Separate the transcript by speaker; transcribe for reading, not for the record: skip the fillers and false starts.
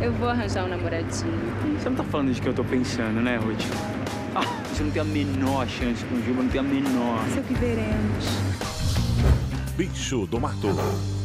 Speaker 1: Eu vou arranjar um namoradinho.
Speaker 2: Você não tá falando de que eu tô pensando, né, Ruth? Você não tem a menor chance com o Gilba, não tem a menor.
Speaker 1: Isso é o que veremos.
Speaker 3: Bicho do Mato.